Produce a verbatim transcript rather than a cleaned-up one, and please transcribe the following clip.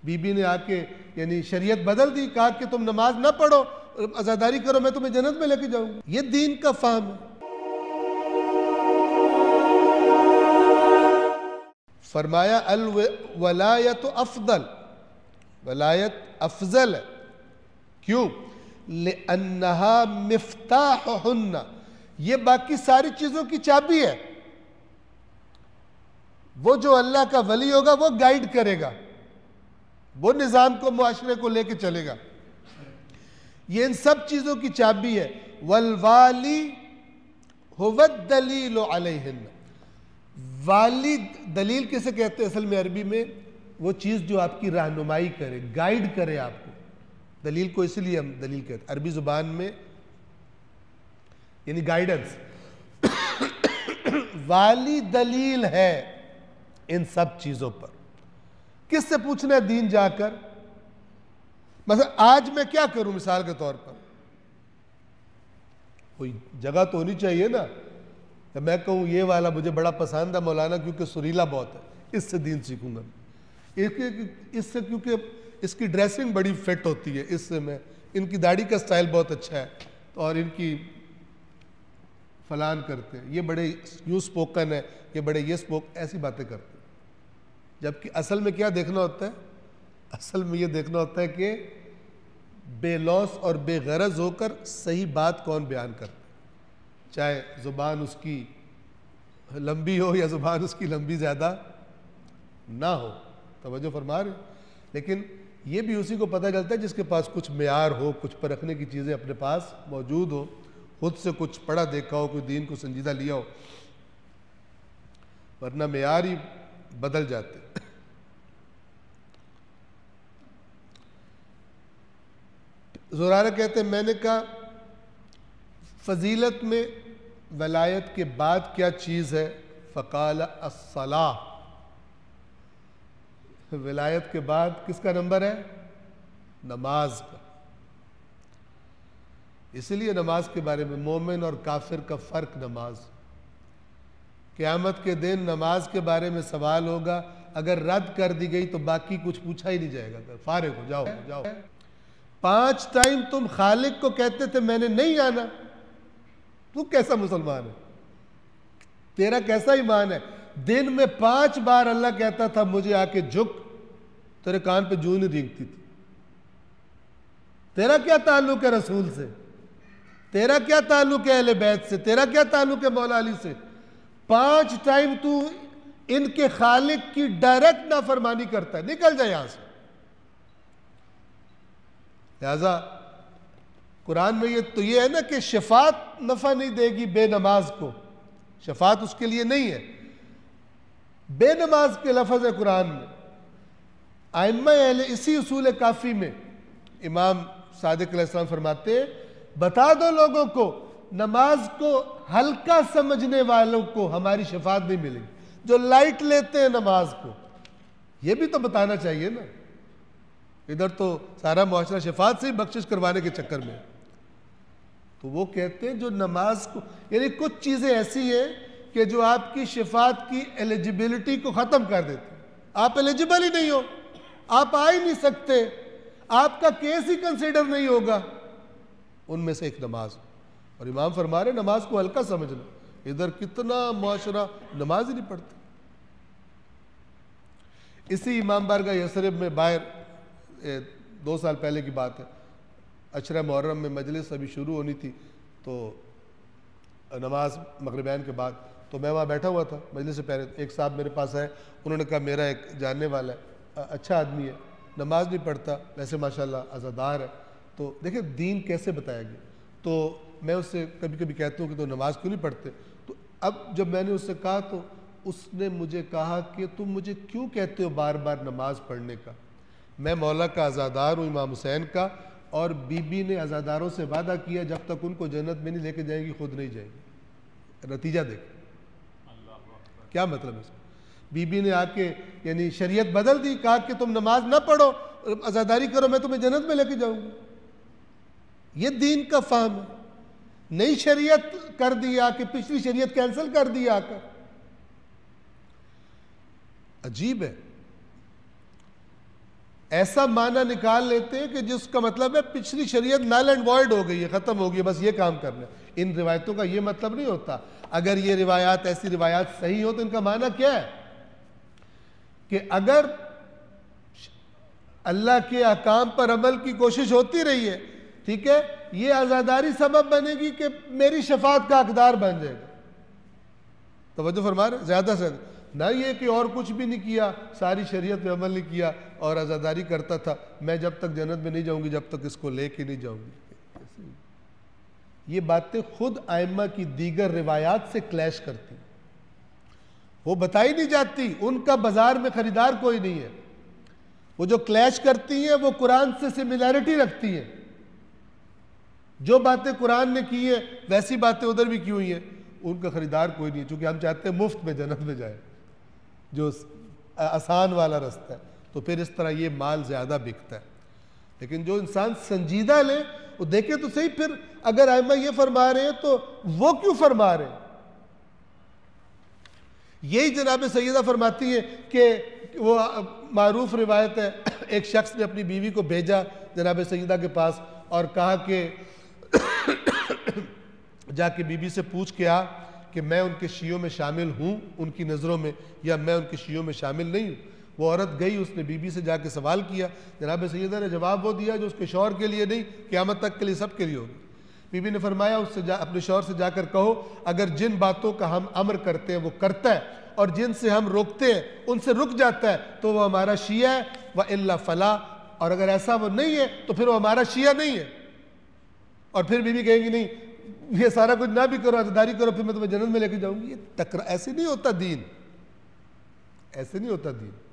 Be be نے آ کے یعنی شریعت بدل دی، کہا کہ تم نماز نہ پڑھو، عزاداری کرو، میں تمہیں جنت میں لے کے جاؤں گی۔ یہ دین کا فہم ہے۔ فرمایا الولایت افضل، ولایت افضل ہے، کیوں؟ لأنہا مفتاحہن، یہ باقی ساری چیزوں کی چابی ہے۔ وہ جو اللہ کا ولی ہوگا وہ گائیڈ کرے گا، وہ نظام کو، معاشرے کو لے کے چلے گا، یہ ان سب چیزوں کی چابی ہے۔ والوالی هو الدلیل علیہن، والی دلیل کسے کہتے ہیں اصل میں عربی میں؟ وہ چیز جو آپ کی رہنمائی کرے، گائیڈ کرے آپ کو۔ دلیل کو اس لیے ہم دلیل کہتے ہیں عربی زبان میں، یعنی گائیڈنس۔ والی دلیل ہے ان سب چیزوں پر۔ کس سے پوچھنا ہے دین جا کر؟ مثلا آج میں کیا کروں مثال کے طور پر، کوئی جگہ تو ہونی چاہیے نا کہ میں کہوں یہ والا مجھے بڑا پسند ہے مولانا کیونکہ سریلا بہت ہے، اس سے دین سیکھوں گا، اس سے کیونکہ اس کی ڈریسنگ بڑی فٹ ہوتی ہے، اس سے میں، ان کی داڑھی کا سٹائل بہت اچھا ہے اور ان کی فلان کرتے ہیں، یہ بڑے یوں سپوکن ہے، یہ بڑے یہ سپوک، ایسی باتیں کرتے ہیں۔ جبکہ اصل میں کیا دیکھنا ہوتا ہے؟ اصل میں یہ دیکھنا ہوتا ہے کہ بے لوث اور بے غرض ہو کر صحیح بات کون بیان کرتا ہے، چاہے زبان اس کی لمبی ہو یا زبان اس کی لمبی زیادہ نہ ہو۔ توجہ فرما رہے؟ لیکن یہ بھی اسی کو پتہ چلتا ہے جس کے پاس کچھ معیار ہو، کچھ پرکھنے کی چیزیں اپنے پاس موجود ہو، خود سے کچھ پڑھا دیکھا ہو، کوئی دین کو سنجیدہ لیا ہو، ورنہ معیار ہی بدل جاتے۔ زرارہ کہتے ہیں میں نے کہا فضیلت میں ولایت کے بعد کیا چیز ہے؟ فقال الصلاۃ، ولایت کے بعد کس کا نمبر ہے؟ نماز کا۔ اس لیے نماز کے بارے میں مومن اور کافر کا فرق نماز۔ قیامت کے دن نماز کے بارے میں سوال ہوگا، اگر رد کر دی گئی تو باقی کچھ پوچھا ہی نہیں جائے گا، فارغ ہو جاؤ جاؤ۔ پانچ ٹائم تم خالق کو کہتے تھے میں نے نہیں آنا، تو کیسا مسلمان ہے؟ تیرا کیسا ایمان ہے؟ دن میں پانچ بار اللہ کہتا تھا مجھے آ کے جھک، تیرے کان پہ جوں نہیں رینگتی تھی۔ تیرا کیا تعلق ہے رسول سے؟ تیرا کیا تعلق ہے اہل بیت سے؟ تیرا کیا تعلق ہے مولا علی سے؟ پانچ ٹائم تو ان کے خالق کی ڈائریکٹ نافرمانی کرتا ہے، نکل جائے یہاں سے۔ لہذا قرآن میں یہ تو یہ ہے نا کہ شفاعت نفع نہیں دے گی بے نماز کو، شفاعت اس کے لیے نہیں ہے، بے نماز کے لفظ ہے قرآن میں۔ ائمہ اہل اسی اصول کافی میں امام صادق علیہ السلام فرماتے ہیں بتا دو لوگوں کو نماز کو ہلکا سمجھنے والوں کو ہماری شفاعت نہیں ملے گی، جو لائٹ لیتے ہیں نماز کو، یہ بھی تو بتانا چاہیے نا۔ ادھر تو سارا معاشرہ شفاعت سے ہی بخشش کروانے کے چکر میں، تو وہ کہتے ہیں جو نماز کو، یعنی کچھ چیزیں ایسی ہیں کہ جو آپ کی شفاعت کی ایلیجیبلٹی کو ختم کر دیتے ہیں، آپ ایلیجیبل ہی نہیں ہو، آپ آ ہی نہیں سکتے، آپ کا کیس ہی کنسیڈر نہیں ہوگا، ان میں سے ایک نماز۔ اور امام فرما رہے نماز کو ہلکا سمجھنا، ادھر کتنا معاشرہ نماز ہی نہیں پڑھتا۔ اسی امام بارگاہ یثرب میں باہر دو سال پہلے کی بات ہے، عشرہ محرم میں مجلس ابھی شروع ہونی تھی، تو نماز مغربین کے بعد تو میں وہاں بیٹھا ہوا تھا مجلس سے پہلے، ایک صاحب میرے پاس آئے، انہوں نے کہا میرا ایک جاننے والا ہے، اچھا آدمی ہے، نماز نہیں پڑھتا، ویسے ماشاءاللہ عزادار ہے، تو دیکھیں دین کیسے بتایا گیا۔ تو میں اس سے کبھی کبھی کہتا ہوں کہ تو نماز کیوں نہیں پڑھتے؟ تو اب جب میں نے اس سے کہا تو اس نے مجھے کہا کہ تم مجھے کیوں کہتے ہو بار بار نماز پڑھنے کا؟ میں مولا کا عزادار ہوں، امام حسین کا، اور بی بی نے عزاداروں سے وعدہ کیا جب تک ان کو جنت میں نہیں لے کے جائیں گی خود نہیں جائیں گی۔ نتیجہ دیکھیں کیا مطلب ہے؟ بی بی نے آ کے یعنی شریعت بدل دی، کہا کہ تم نماز نہ پڑھو، عزاداری کرو، میں تمہیں جنت میں لے کے جاؤں گی۔ یہ دین کا فہم ہے، نئی شریعت کر دیا کہ پچھلی شریعت کینسل کر دیا آ کر، عجیب ہے۔ ایسا معنی نکال لیتے ہیں کہ جس کا مطلب ہے پچھلی شریعت نل اینڈ وائڈ ہو گئی ہے، ختم ہو گئی ہے، بس یہ کام کرنا ہے۔ ان روایتوں کا یہ مطلب نہیں ہوتا۔ اگر یہ روایات ایسی روایات صحیح ہو تو ان کا معنی کیا ہے کہ اگر اللہ کے احکام پر عمل کی کوشش ہوتی رہی ہے، ٹھیک ہے، یہ عزاداری سبب بنے گی کہ میری شفاعت کا حقدار بن جائے گا۔ توجہ فرما رہے ہیں؟ زیادہ سے نہ یہ کہ اور کچھ بھی نہیں کیا، ساری شریعت پہ عمل نہیں کیا اور عزاداری کرتا تھا، میں جب تک جنت میں نہیں جاؤں گی جب تک اس کو لے کے نہیں جاؤں گی۔ یہ باتیں خود ائمہ کی دیگر روایات سے کلیش کرتی ہیں، وہ بتائی نہیں جاتی، ان کا بازار میں خریدار کوئی نہیں ہے۔ وہ جو کلیش کرتی ہیں وہ قرآن سے سملیرٹی رکھتی ہیں، جو باتیں قرآن نے کی ہیں ویسی باتیں ادھر بھی کی ہوئی ہیں، ان کا خریدار کوئی نہیں ہے، چونکہ ہم چاہتے ہیں مفت میں جنت میں جائے، جو آسان والا رستہ ہے، تو پھر اس طرح یہ مال زیادہ بکتا ہے۔ لیکن جو انسان سنجیدہ لے وہ دیکھے تو صحیح، پھر اگر ائمہ یہ فرما رہے ہیں تو وہ کیوں فرما رہے ہیں؟ یہی جناب سیدہ فرماتی ہیں کہ وہ معروف روایت ہے، ایک شخص نے اپنی بیوی کو بھیجا جناب سیدہ کے پاس اور کہا کہ جا کے بی بی سے پوچھ کے آ کہ میں ان کے شیعوں میں شامل ہوں ان کی نظروں میں یا میں ان کے شیعوں میں شامل نہیں ہوں۔ وہ عورت گئی، اس نے بی بی سے جا کے سوال کیا، جناب سیدہ نے جواب وہ دیا جو اس کے شوہر کے لیے نہیں، قیامت تک کے لیے سب کے لیے ہوگی۔ بی بی نے فرمایا اس سے جا اپنے شوہر سے جا کر کہو اگر جن باتوں کا ہم امر کرتے ہیں وہ کرتا ہے اور جن سے ہم روکتے ہیں ان سے رک جاتا ہے تو وہ ہمارا شیعہ ہے، وَإِلَّا فَلَا، اور اگر ایسا وہ نہیں ہے تو پھر وہ ہمارا شیعہ نہیں ہے۔ اور پھر بی بی کہیں گی نہیں یہ سارا کچھ نہ بھی کرو، عزاداری کرو، پھر میں تمہیں جنت میں لے کے جاؤں گی۔ یہ ٹکرا ایسے نہیں ہوتا دین، ایسے نہیں ہوتا دین۔